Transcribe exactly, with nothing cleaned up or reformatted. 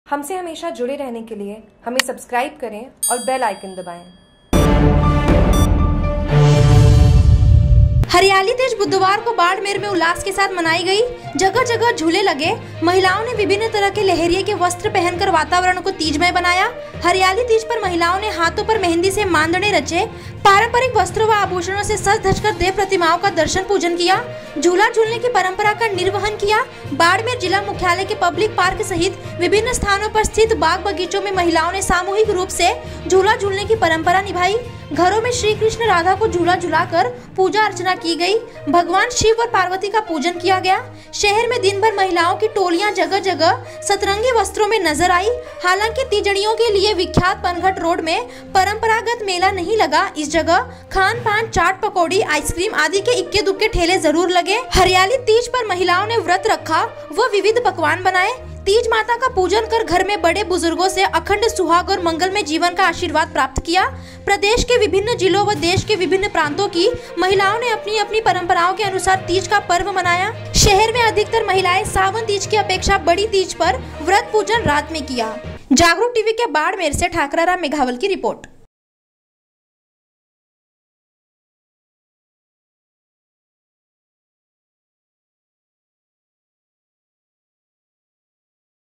हमसे हमेशा जुड़े रहने के लिए हमें सब्सक्राइब करें और बेल आइकन दबाएं। हरियाली तीज बुधवार को बाड़मेर में उल्लास के साथ मनाई गई। जगह जगह झूले लगे। महिलाओं ने विभिन्न तरह के लहरिये के वस्त्र पहनकर वातावरण को तीजमय बनाया। हरियाली तीज पर महिलाओं ने हाथों पर मेहंदी से मांदड़े रचे, पारंपरिक वस्त्रों व आभूषणों से सज धजकर देव प्रतिमाओं का दर्शन पूजन किया, झूला झूलने की परंपरा का निर्वहन किया। बाड़मेर जिला मुख्यालय के पब्लिक पार्क सहित विभिन्न स्थानों पर स्थित बाग बगीचों में महिलाओं ने सामूहिक रूप से झूला झूलने की परंपरा निभाई। घरों में श्री कृष्ण राधा को झूला झुलाकर पूजा अर्चना की गई। भगवान शिव और पार्वती का पूजन किया गया। शहर में दिन भर महिलाओं की टोलियां जगह जगह सतरंगी वस्त्रों में नजर आई। हालांकि तीजड़ियों के लिए विख्यात पनघट रोड में परंपरागत मेला नहीं लगा। इस जगह खान पान, चाट, पकौड़ी, आइसक्रीम आदि के इक्के दुक्के ठेले जरूर लगे। हरियाली तीज पर महिलाओं ने व्रत रखा व विविध पकवान बनाए। तीज माता का पूजन कर घर में बड़े बुजुर्गों से अखंड सुहाग और मंगलमय जीवन का आशीर्वाद प्राप्त किया। प्रदेश के विभिन्न जिलों व देश के विभिन्न प्रांतों की महिलाओं ने अपनी अपनी परंपराओं के अनुसार तीज का पर्व मनाया। शहर में अधिकतर महिलाएं सावन तीज की अपेक्षा बड़ी तीज पर व्रत पूजन रात में किया। जागरूक टीवी के बाड़मेर से ठाकरा राम मेघावल की रिपोर्ट।